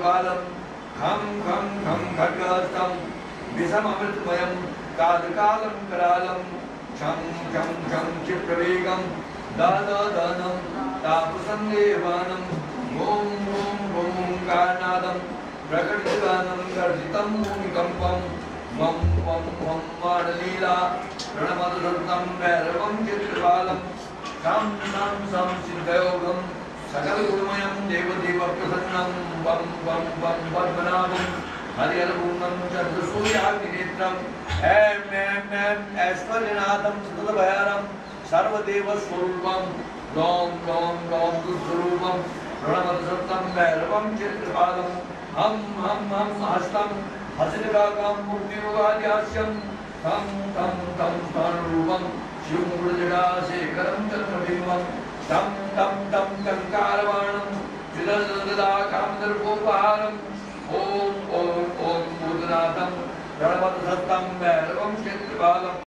क्षेत्रपालं खं खं खं खड्गहस्तं विषममृतमयं कालकालं करालं छं छं छं क्षिप्रवेगं दादादानं तापसं देवानं ॐ ॐ ॐ कारनादं प्रकटितगानं गर्जितं भूमिकम्पं वं वं वं माडलीला प्रणमदुर्तं भैरवं चित्रपालं शं शं शं सिद्धयोगं सकलगुणमयं देवदेवप्रसन्नं वं वं वं पद्मनाभं हरिहरपूर्णं चन्द्रसूर्याग्निनेत्रम् ऐं ऐश्वर्यनाथं सततभयारं सर्वदेवस्वरूपं गौं गौं गौं दुःस्वरूपं प्रणमदुर्तं भैरवं चित्रपालं हं हं हं हस्तं हसितकाकां मूर्तियोगाद्यास्यं तं तं तं स्थाणुरूपं शिवमुकुटजटाशेखरं चन्द्रबिम्बं तं तं तं कङ्कारवाणं चिरददाकामदर्पोपहारम् ॐ ॐ ॐ भूतनाथं प्रणमदुर्तं भैरवं क्षेत्रपालम्